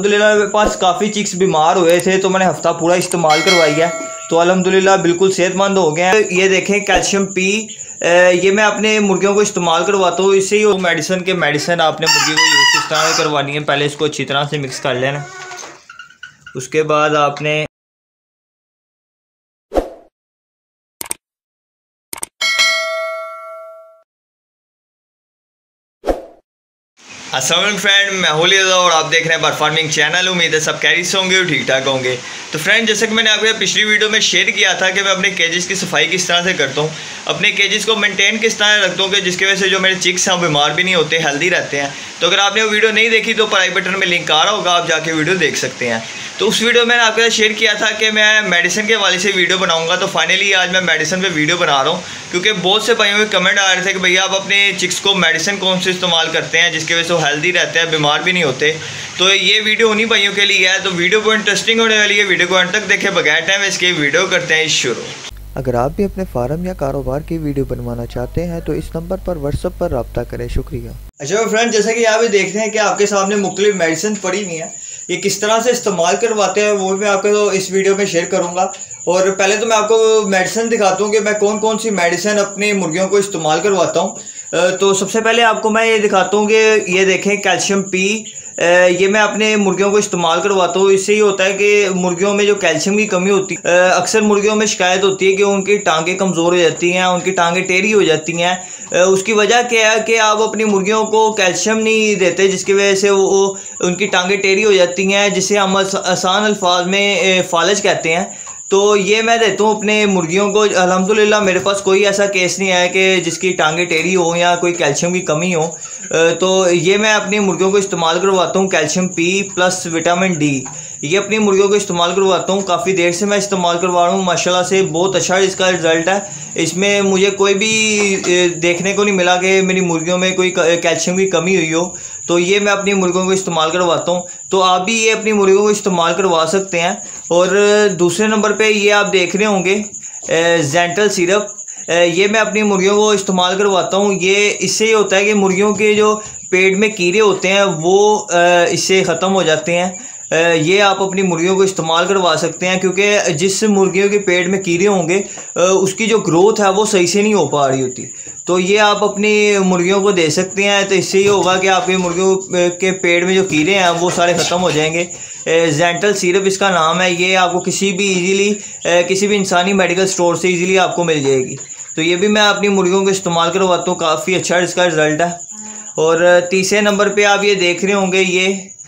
अल्हम्दुलिल्लाह मेरे पास काफ़ी चिक्स बीमार हुए थे तो मैंने हफ्ता पूरा इस्तेमाल करवाई है तो अल्हम्दुलिल्लाह बिल्कुल सेहतमंद हो गए हैं। ये देखें कैल्शियम पी, ये मैं अपने मुर्गियों को इस्तेमाल करवाता हूँ। इससे ही मेडिसिन आपने मुर्गी को यूज़ किस तरह करवानी है, पहले इसको अच्छी तरह से मिक्स कर लेना। उसके बाद आपने अस्सलाम फ्रेंड, मैं होली और आप देख रहे हैं बर्ड फार्मिंग चैनल। उम्मीद है सब कैरी से होंगे और ठीक ठाक होंगे। तो फ्रेंड, जैसे कि मैंने आपको पिछली वीडियो में शेयर किया था कि मैं अपने केजेस की सफाई किस तरह से करता हूँ, अपने केजेस को मेंटेन किस तरह रखता हूँ कि जिसकी वजह से जो मेरे चिक्स हैं बीमार भी नहीं होते, हेल्दी रहते हैं। तो अगर आपने वो वीडियो नहीं देखी तो आई बटन में लिंक आ रहा होगा, आप जाके वीडियो देख सकते हैं। तो उस वीडियो में मैंने आपके साथ शेयर किया था कि मैं मेडिसिन के हवाले से वीडियो बनाऊंगा। तो फाइनली आज मैं मेडिसिन पे वीडियो बना रहा हूँ, क्योंकि बहुत से भाइयों के कमेंट आ रहे थे कि भैया आप अपने चिक्स को मेडिसिन कौन से इस्तेमाल करते हैं जिसकी वजह से वो हेल्दी रहते हैं, बीमार भी नहीं होते। तो ये वीडियो उन्हीं भाइयों के लिए है। तो वीडियो बहुत इंटरेस्टिंग होने वाली है, वीडियो को अंत तक देखें। बगैर टाइम इसके वीडियो करते हैं शुरू। अगर आप भी अपने फार्म या कारोबार की वीडियो बनवाना चाहते हैं तो इस नंबर पर व्हाट्सएप पर रब्ता करें। शुक्रिया। अच्छा फ्रेंड, जैसा कि आप देखते हैं कि आपके सामने मुख्तलिफ मेडिसिन पड़ी हुई हैं, ये किस तरह से इस्तेमाल करवाते हैं वो मैं आपको तो इस वीडियो में शेयर करूंगा। और पहले तो मैं आपको मेडिसिन दिखाता हूँ कि मैं कौन कौन सी मेडिसिन अपनी मुर्गियों को इस्तेमाल करवाता हूँ। तो सबसे पहले आपको मैं ये दिखाता हूँ कि ये देखें कैल्शियम पी, ये मैं अपने मुर्गियों को इस्तेमाल करवाता हूँ। इससे ये होता है कि मुर्गियों में जो कैल्शियम की कमी होती है, अक्सर मुर्गियों में शिकायत होती है कि उनकी टांगें कमज़ोर हो जाती हैं, उनकी टांगें टेढ़ी हो जाती हैं। उसकी वजह क्या है कि आप अपनी मुर्गियों को कैल्शियम नहीं देते, जिसकी वजह से वो उनकी टांगें टेढ़ी हो जाती हैं, जिसे हम आसान अल्फाज में फालज कहते हैं। तो ये मैं देता हूँ अपने मुर्गियों को। अल्हम्दुलिल्लाह मेरे पास कोई ऐसा केस नहीं आया कि जिसकी टांगें टेढ़ी हो या कोई कैल्शियम की कमी हो। तो ये मैं अपनी मुर्गियों को इस्तेमाल करवाता हूँ calcium P plus vitamin D. ये अपनी मुर्गियों को इस्तेमाल करवाता हूँ, काफ़ी देर से मैं इस्तेमाल करवा रहा हूँ, माशाल्लाह से बहुत अच्छा इसका रिज़ल्ट है। इसमें मुझे कोई भी देखने को नहीं मिला कि मेरी मुर्गियों में कोई कैल्शियम की कमी हुई हो। तो ये मैं अपनी मुर्गियों को इस्तेमाल करवाता हूँ। तो आप भी ये अपनी मुर्गियों को इस्तेमाल करवा सकते हैं। और दूसरे नंबर पे ये आप देख रहे होंगे जेंटल सिरप, ये मैं अपनी मुर्गियों को इस्तेमाल करवाता हूँ। ये इससे ये होता है कि मुर्गियों के जो पेट में कीड़े होते हैं वो इससे ख़त्म हो जाते हैं। ये आप अपनी मुर्गियों को इस्तेमाल करवा सकते हैं, क्योंकि जिस मुर्गियों के पेट में कीड़े होंगे उसकी जो ग्रोथ है वो सही से नहीं हो पा रही होती। तो ये आप अपनी मुर्गियों को दे सकते हैं। तो इससे ये होगा कि आपकी मुर्गियों के पेट में जो कीड़े हैं वो सारे ख़त्म हो जाएंगे। जेंटल सिरप इसका नाम है। ये आपको किसी भी इंसानी मेडिकल स्टोर से इजीली आपको मिल जाएगी। तो ये भी मैं अपनी मुर्गियों को इस्तेमाल करवाता हूँ, काफ़ी अच्छा इसका रिज़ल्ट है। और तीसरे नंबर पे आप ये देख रहे होंगे ये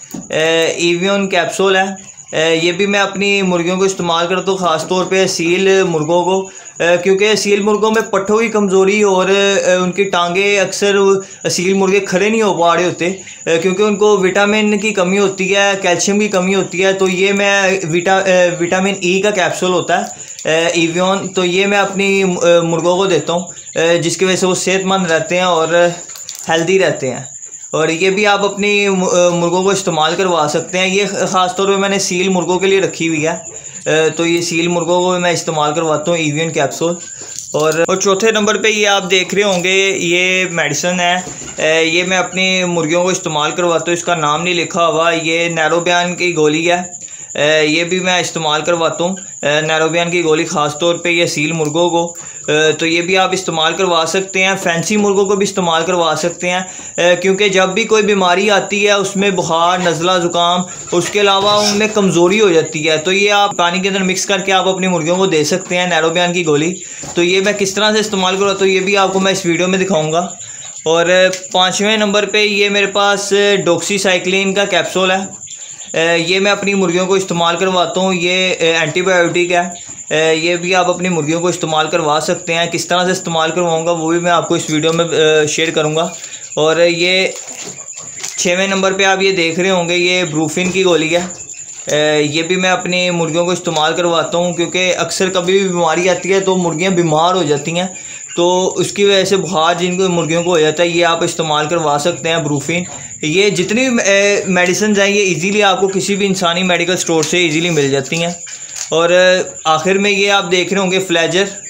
एवियन कैप्सूल है। ये भी मैं अपनी मुर्गियों को इस्तेमाल करता हूँ, ख़ास तौर पे सील मुर्गों को, क्योंकि सील मुर्गों में पट्ठों की कमज़ोरी और उनकी टांगें, अक्सर सील मुर्गे खड़े नहीं हो पा रहे होते क्योंकि उनको विटामिन की कमी होती है, कैल्शियम की कमी होती है। तो ये मैं विटामिन ई का कैप्सूल होता है एवियन, तो ये मैं अपनी मुर्गों को देता हूँ, जिसकी वजह से वो सेहतमंद रहते हैं और हेल्दी रहते हैं। और ये भी आप अपनी मुर्गों को इस्तेमाल करवा सकते हैं। ये ख़ास तौर पे मैंने सील मुर्गों के लिए रखी हुई है। तो ये सील मुर्गों को मैं इस्तेमाल करवाता हूँ एवियन कैप्सूल। और चौथे नंबर पे ये आप देख रहे होंगे ये मेडिसिन है। ये मैं अपनी मुर्गियों को इस्तेमाल करवाता हूँ, इसका नाम नहीं लिखा हुआ, ये नैरोबियान की गोली है। ये भी मैं इस्तेमाल करवाता हूँ, नैरोबियान की गोली, ख़ास तौर पे ये सील मुर्गों को। तो ये भी आप इस्तेमाल करवा सकते हैं। फैंसी मुर्गों को भी इस्तेमाल करवा सकते हैं, क्योंकि जब भी कोई बीमारी आती है उसमें बुखार, नज़ला, ज़ुकाम, उसके अलावा उनमें कमज़ोरी हो जाती है। तो ये आप पानी के अंदर मिक्स करके आप अपनी मुर्गियों को दे सकते हैं, नैरोबियान की गोली। तो ये मैं किस तरह से इस्तेमाल करवाता हूँ ये भी आपको मैं इस वीडियो में दिखाऊँगा। और पाँचवें नंबर पर ये मेरे पास डॉक्सीसाइक्लिन का कैप्सूल है। ये मैं अपनी मुर्गियों को इस्तेमाल करवाता हूँ, ये एंटीबायोटिक है। ये भी आप अपनी मुर्गियों को इस्तेमाल करवा सकते हैं। किस तरह से इस्तेमाल करवाऊँगा वो भी मैं आपको इस वीडियो में शेयर करूँगा। और ये 6वें नंबर पे आप ये देख रहे होंगे ये ब्रूफिन की गोली है। ये भी मैं अपनी मुर्गियों को इस्तेमाल करवाता हूँ, क्योंकि अक्सर कभी भी बीमारी आती है तो मुर्गियाँ बीमार हो जाती हैं, तो उसकी वजह से बुखार जिनको मुर्गियों को हो जाता है, ये आप इस्तेमाल करवा सकते हैं ब्रूफिन। ये जितनी मेडिसिन हैं ये इजीली आपको किसी भी इंसानी मेडिकल स्टोर से इजीली मिल जाती हैं। और आखिर में ये आप देख रहे होंगे फ्लैजर,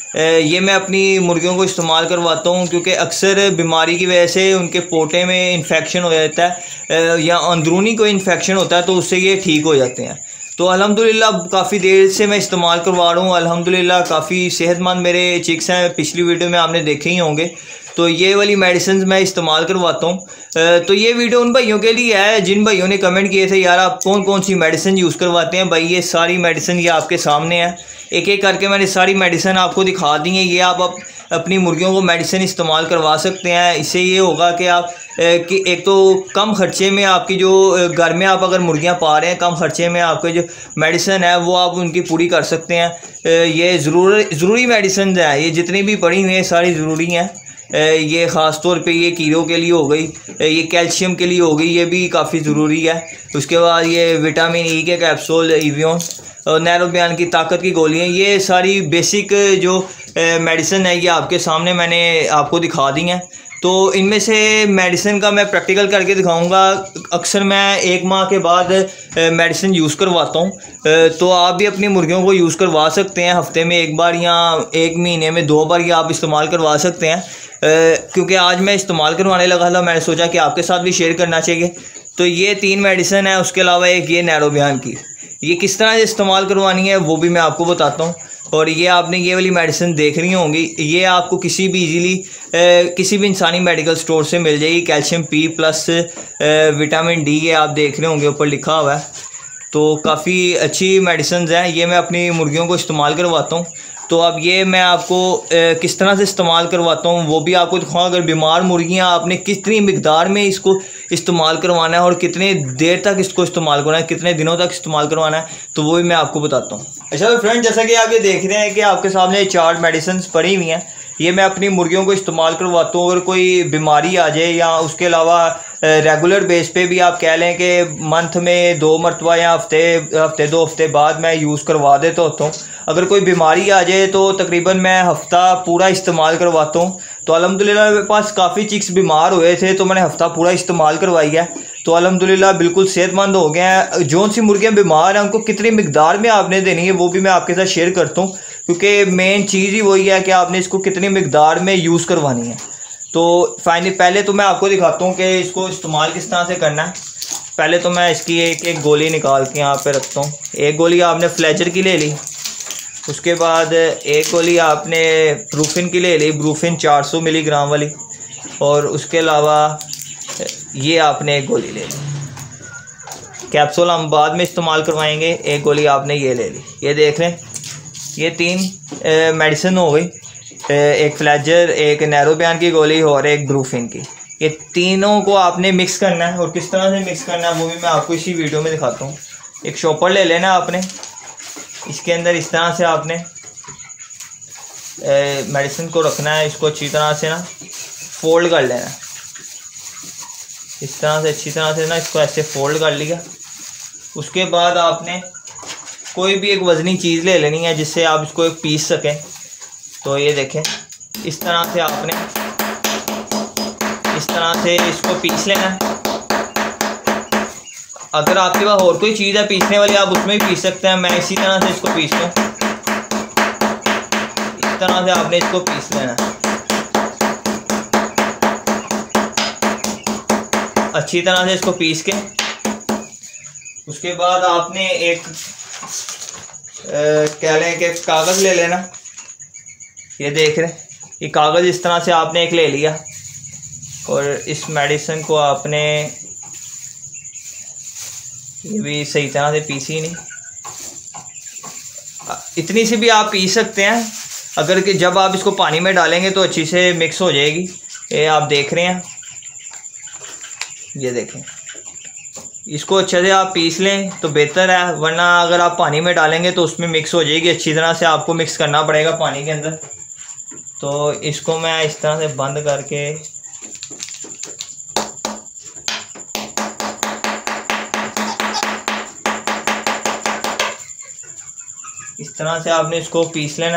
ये मैं अपनी मुर्गियों को इस्तेमाल करवाता हूँ, क्योंकि अक्सर बीमारी की वजह से उनके पोटे में इन्फेक्शन हो जाता है या अंदरूनी कोई इन्फेक्शन होता है, तो उससे ये ठीक हो जाते हैं। तो अल्हम्दुलिल्लाह काफ़ी देर से मैं इस्तेमाल करवा रहा हूँ। अल्हम्दुलिल्लाह काफ़ी सेहतमंद मेरे चिक्स हैं, पिछली वीडियो में आपने देखे ही होंगे। तो ये वाली मेडिसिन मैं इस्तेमाल करवाता हूँ। तो ये वीडियो उन भाइयों के लिए है जिन भाइयों ने कमेंट किए थे यार आप कौन कौन सी मेडिसिन यूज़ करवाते हैं। भाई ये सारी मेडिसिन ये आपके सामने है, एक एक करके मैंने सारी मेडिसिन आपको दिखा दी है। ये आप अपनी मुर्गियों को मेडिसिन इस्तेमाल करवा सकते हैं। इससे ये होगा कि आप कि एक तो कम खर्चे में आपकी जो घर में आप अगर मुर्गियां पा रहे हैं, कम खर्चे में आपके जो मेडिसिन है वो आप उनकी पूरी कर सकते हैं। ये ज़रूरी मेडिसिन है, ये जितनी भी पड़ी हुई हैं सारी ज़रूरी हैं। ये ख़ास तौर पे ये कीड़ों के लिए हो गई, ये कैल्शियम के लिए हो गई, ये भी काफ़ी ज़रूरी है। उसके बाद ये विटामिन ई के कैप्सूल, इवियन और नैरोबियान की ताकत की गोलियाँ, ये सारी बेसिक जो मेडिसिन है ये आपके सामने मैंने आपको दिखा दी हैं। तो इनमें से मेडिसिन का मैं प्रैक्टिकल करके दिखाऊंगा। अक्सर मैं 1 माह के बाद मेडिसिन यूज़ करवाता हूँ। तो आप भी अपनी मुर्गियों को यूज़ करवा सकते हैं, हफ्ते में 1 बार या 1 महीने में 2 बार ये आप इस्तेमाल करवा सकते हैं। क्योंकि आज मैं इस्तेमाल करवाने लगा था, मैंने सोचा कि आपके साथ भी शेयर करना चाहिए। तो ये 3 मेडिसिन है, उसके अलावा एक ये नैरोबियान की, ये किस तरह से इस्तेमाल करवानी है वो भी मैं आपको बताता हूँ। और ये आपने ये वाली मेडिसिन देख रही होंगी, ये आपको किसी भी इजीली किसी भी इंसानी मेडिकल स्टोर से मिल जाएगी। Calcium P plus vitamin D, ये आप देख रहे होंगे ऊपर लिखा हुआ है। तो काफ़ी अच्छी मेडिसिन हैं, ये मैं अपनी मुर्गियों को इस्तेमाल करवाता हूँ। तो अब ये मैं आपको किस तरह से इस्तेमाल करवाता हूँ वो भी आपको दिखाऊँ। अगर बीमार मुर्गियाँ आपने कितनी मिकदार में इसको इस्तेमाल करवाना है और कितने देर तक इसको इस्तेमाल करवाना है, कितने दिनों तक इस्तेमाल करवाना है, तो वो भी मैं आपको बताता हूँ। अच्छा तो फ्रेंड, जैसा कि आप ये देख रहे हैं कि आपके सामने 4 मेडिसिन पड़ी हुई हैं, ये मैं अपनी मुर्गियों को इस्तेमाल करवाता हूँ। अगर कोई बीमारी आ जाए या उसके अलावा रेगुलर बेस पे भी आप कह लें कि मंथ में 2 मरतबा या हफ्ते 2 हफ्ते बाद मैं यूज़ करवा देता होता हूँ। अगर कोई बीमारी आ जाए तो तकरीबन मैं हफ्ता पूरा इस्तेमाल करवाता हूँ। तो अल्हम्दुलिल्लाह मेरे पास काफ़ी चिक्स बीमार हुए थे, तो मैंने हफ्ता पूरा इस्तेमाल करवाई है। तो अल्हम्दुलिल्लाह बिल्कुल सेहतमंद हो गए हैं। जौन सी मुर्गियाँ बीमार हैं उनको कितनी मिकदार में आपने देनी है वो भी मैं आपके साथ शेयर करता हूँ, क्योंकि मेन चीज़ ही वही है कि आपने इसको कितनी मिकदार में यूज़ करवानी है। तो फाइनली पहले तो मैं आपको दिखाता हूँ कि इसको इस्तेमाल किस तरह से करना है। पहले तो मैं इसकी एक गोली निकाल के यहाँ पे रखता हूँ। एक गोली आपने फ्लेजर की ले ली, उसके बाद एक गोली आपने ब्रूफिन की ले ली, ब्रूफिन 400 मिलीग्राम वाली, और उसके अलावा ये आपने एक गोली ले ली। कैप्सूल हम बाद में इस्तेमाल करवाएंगे। एक गोली आपने ये ले ली। ये देख लें, ये 3 मेडिसिन हो गई, एक फ्लेजर, एक नैरोबियान की गोली और एक ब्रूफिन की। ये तीनों को आपने मिक्स करना है, और किस तरह से मिक्स करना है वो भी मैं आपको इसी वीडियो में दिखाता हूँ। एक शॉपर ले लेना आपने, इसके अंदर इस तरह से आपने मेडिसिन को रखना है। इसको अच्छी तरह से ना फोल्ड कर लेना है, इस तरह से अच्छी तरह से ना इसको ऐसे फोल्ड कर लिया। उसके बाद आपने कोई भी एक वज़नी चीज़ ले लेनी है जिससे आप इसको एक पीस सकें। तो ये देखें, इस तरह से आपने इस तरह से इसको पीस लेना है। अगर आपके पास और कोई चीज़ है पीसने वाली, आप उसमें भी पीस सकते हैं। मैं इसी तरह से इसको पीस लूँ। इस तरह से आपने इसको पीस लेना है अच्छी तरह से, इसको पीस के उसके बाद आपने एक कह लें कि कागज़ ले लेना। ये देख रहे हैं, ये कागज़ इस तरह से आपने एक ले लिया, और इस मेडिसिन को आपने ये भी सही तरह से पीसी नहीं, इतनी सी भी आप पीस सकते हैं। अगर कि जब आप इसको पानी में डालेंगे तो अच्छी से मिक्स हो जाएगी। ये आप देख रहे हैं, ये देखें, इसको अच्छे से आप पीस लें तो बेहतर है, वरना अगर आप पानी में डालेंगे तो उसमें मिक्स हो जाएगी। अच्छी तरह से आपको मिक्स करना पड़ेगा पानी के अंदर। तो इसको मैं इस तरह से बंद करके इस तरह से आपने इसको पीस लेना।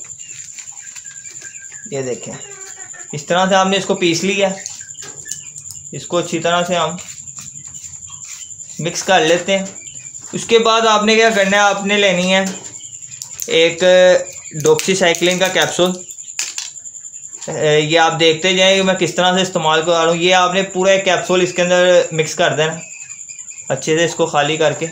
ये देखें, इस तरह से आपने इसको पीस लिया। इसको अच्छी तरह से हम मिक्स कर लेते हैं। उसके बाद आपने क्या करना है, आपने लेनी है एक डॉक्सीसाइक्लिन का कैप्सूल। ये आप देखते जाएं कि मैं किस तरह से इस्तेमाल कर रहा हूँ। ये आपने पूरा एक कैप्सूल इसके अंदर मिक्स कर देना अच्छे से, इसको खाली करके।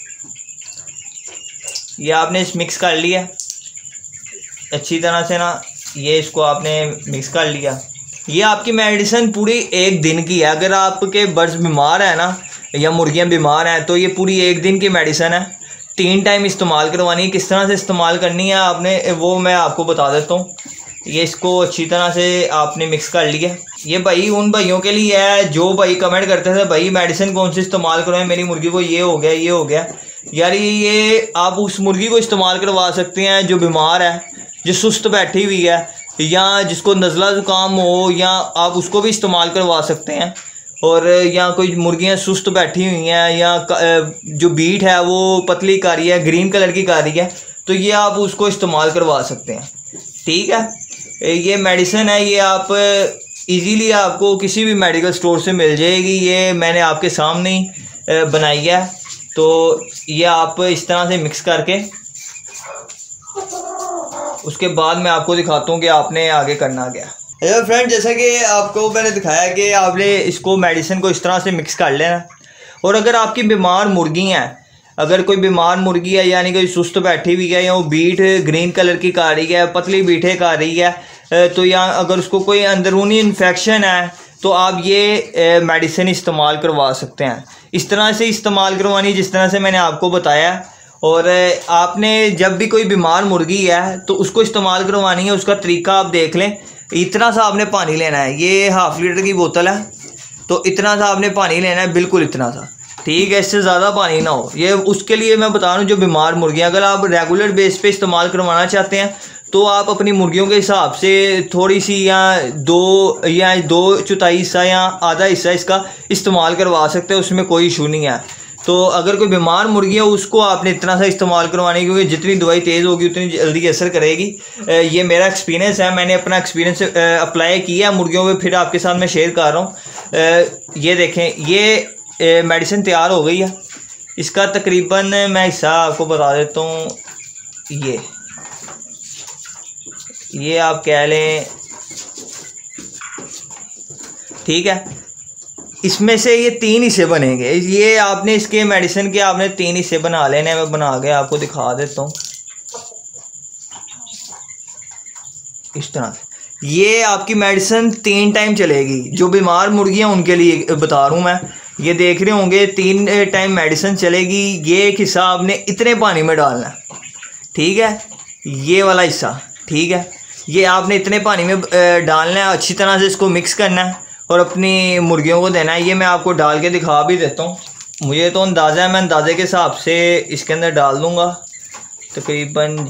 ये आपने मिक्स कर लिया अच्छी तरह से ना, ये इसको आपने मिक्स कर लिया। ये आपकी मेडिसिन पूरी एक दिन की है। अगर आपके बर्ड्स बीमार है ना या मुर्गियाँ बीमार हैं तो ये पूरी एक दिन की मेडिसिन है। 3 टाइम इस्तेमाल करवानी है। किस तरह से इस्तेमाल करनी है आपने वो मैं आपको बता देता हूँ। ये इसको अच्छी तरह से आपने मिक्स कर लिया। ये भाई उन भाइयों के लिए है जो भाई कमेंट करते थे भाई मेडिसिन कौन सी इस्तेमाल करवाएं, मेरी मुर्गी को ये हो गया ये हो गया। यार ये आप उस मुर्गी को इस्तेमाल करवा सकते हैं जो बीमार है, जो सुस्त बैठी हुई है, या जिसको नज़ला ज़ुकाम हो, या आप उसको भी इस्तेमाल करवा सकते हैं। और या कोई मुर्गियाँ सुस्त बैठी हुई हैं या जो बीट है वो पतली कर रही है, ग्रीन कलर की कर रही है, तो ये आप उसको इस्तेमाल करवा सकते हैं। ठीक है, ये मेडिसिन है, ये आप इजीली आपको किसी भी मेडिकल स्टोर से मिल जाएगी। ये मैंने आपके सामने ही बनाई है। तो ये आप इस तरह से मिक्स करके उसके बाद मैं आपको दिखाता हूँ कि आपने आगे करना क्या। हेलो फ्रेंड, जैसा कि आपको मैंने दिखाया कि आपने इसको मेडिसिन को इस तरह से मिक्स कर लेना। और अगर आपकी बीमार मुर्गी हैं, अगर कोई बीमार मुर्गी है यानी कोई सुस्त बैठी हुई है या वो बीट ग्रीन कलर की खा रही है, पतली बीठे खा रही है, तो या अगर उसको कोई अंदरूनी इन्फेक्शन है तो आप ये मेडिसिन इस्तेमाल करवा सकते हैं। इस तरह से इस्तेमाल करवानी जिस तरह से मैंने आपको बताया। और आपने जब भी कोई बीमार मुर्गी है तो उसको इस्तेमाल करवानी है, उसका तरीका आप देख लें। इतना सा आपने पानी लेना है, ये 1/2 लीटर की बोतल है, तो इतना सा आपने पानी लेना है, बिल्कुल इतना सा। ठीक है, इससे ज़्यादा पानी ना हो। ये उसके लिए मैं बता रहा हूँ जो बीमार मुर्गियाँ। अगर आप रेगुलर बेस पे इस्तेमाल करवाना चाहते हैं तो आप अपनी मुर्गियों के हिसाब से थोड़ी सी या 2/4 हिस्सा या आधा हिस्सा इसका इस्तेमाल करवा सकते हैं, उसमें कोई इशू नहीं है। तो अगर कोई बीमार मुर्गी है उसको आपने इतना सा इस्तेमाल करवानी, क्योंकि जितनी दवाई तेज़ होगी उतनी जल्दी असर करेगी। ये मेरा एक्सपीरियंस है, मैंने अपना एक्सपीरियंस अप्लाई किया मुर्गियों पे, फिर आपके साथ मैं शेयर कर रहा हूँ। ये देखें, ये मेडिसिन तैयार हो गई है। इसका तकरीबन मैं हिस्सा आपको बता देता हूँ। ये आप कह लें, ठीक है, इसमें से ये 3 हिस्से बनेंगे। ये आपने इसके मेडिसिन के आपने 3 हिस्से बना लेने। मैं बना के आपको दिखा देता हूँ इस तरह से। ये आपकी मेडिसिन 3 टाइम चलेगी। जो बीमार मुर्गियाँ उनके लिए बता रहा हूँ मैं। ये देख रहे होंगे 3 टाइम मेडिसिन चलेगी। ये एक हिस्सा आपने इतने पानी में डालना है, ठीक है, ये वाला हिस्सा, ठीक है, ये आपने इतने पानी में डालना है। अच्छी तरह से इसको मिक्स करना है और अपनी मुर्गियों को देना है। ये मैं आपको डाल के दिखा भी देता हूँ। मुझे तो अंदाज़ा है, मैं अंदाजे के हिसाब से इसके अंदर डाल दूँगा तकरीबन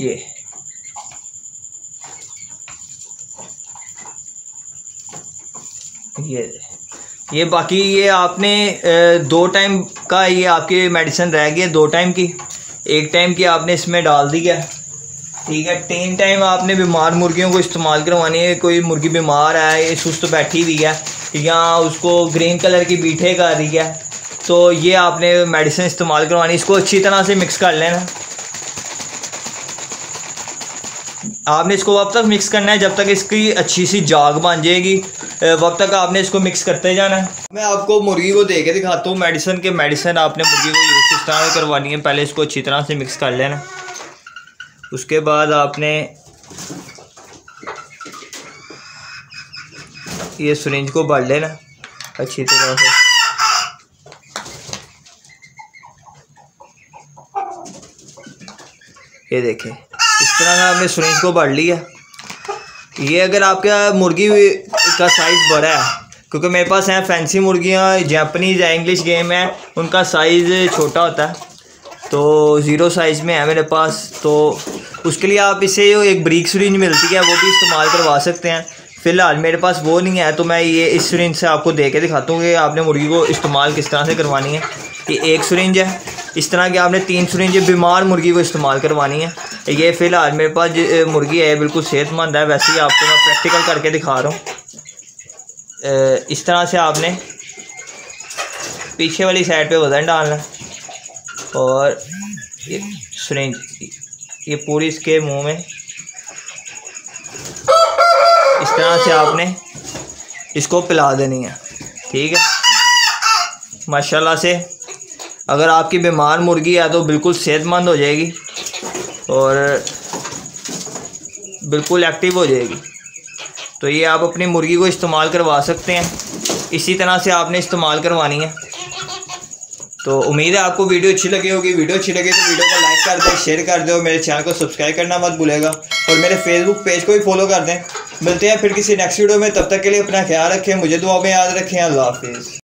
ये बाकी ये आपने 2 टाइम का ये आपकी मेडिसिन रह गई है, 2 टाइम की। 1 टाइम की आपने इसमें डाल दी है, ठीक है। 3 टाइम आपने बीमार मुर्गियों को इस्तेमाल करवानी है। कोई मुर्गी बीमार है, ये सुस्त बैठी हुई है या उसको ग्रीन कलर की बीठे कर रही है, तो ये आपने मेडिसिन इस्तेमाल करवानी। इसको अच्छी तरह से मिक्स कर लेना। आपने इसको वक्त तक मिक्स करना है जब तक इसकी अच्छी सी जाग बन जाएगी, वक्त तक आपने इसको मिक्स करते जाना है। मैं आपको मुर्गी को दे के दिखाता हूँ मेडिसिन के। मेडिसिन आपने मुर्गी को यूज़ इस तरह से करवानी है। पहले इसको अच्छी तरह से मिक्स कर लेना, उसके बाद आपने ये सिरिंज को भर लेना अच्छी तरह से। ये देखें, इस तरह से आपने सिरिंज को भर लिया। ये अगर आपका मुर्गी का साइज़ बड़ा है, क्योंकि मेरे पास हैं फैंसी मुर्गियाँ, जापानीज़ है, इंग्लिश गेम है, उनका साइज़ छोटा होता है, तो 0 साइज़ में है मेरे पास। तो उसके लिए आप इसे एक ब्रीक सिरिंज मिलती है वो भी इस्तेमाल करवा सकते हैं। फ़िलहाल मेरे पास वो नहीं है, तो मैं ये इस सिरिंज से आपको दे के दिखाता हूँ कि आपने मुर्गी को इस्तेमाल किस तरह से करवानी है। ये 1 सिरिंज है, इस तरह की आपने 3 सिरिंज बीमार मुर्गी को इस्तेमाल करवानी है। ये फ़िलहाल मेरे पास मुर्गी है, बिल्कुल सेहतमंद है। वैसे ही आपको मैं प्रैक्टिकल करके दिखा रहा हूँ। इस तरह से आपने पीछे वाली साइड पे वज़न डालना है और ये सिरिंज ये पूरी इसके मुंह में तरह से आपने इसको पिला देनी है। ठीक है, माशाल्लाह से अगर आपकी बीमार मुर्गी है तो बिल्कुल सेहतमंद हो जाएगी और बिल्कुल एक्टिव हो जाएगी। तो ये आप अपनी मुर्गी को इस्तेमाल करवा सकते हैं, इसी तरह से आपने इस्तेमाल करवानी है। तो उम्मीद है आपको वीडियो अच्छी लगी होगी। वीडियो अच्छी लगी तो वीडियो को लाइक कर दें, शेयर कर दें और मेरे चैनल को सब्सक्राइब करना मत भूलेगा और मेरे फेसबुक पेज को भी फॉलो कर दें। मिलते हैं फिर किसी नेक्स्ट वीडियो में, तब तक के लिए अपना ख्याल रखें, मुझे दुआ में याद रखें। अल्लाह हाफिज़।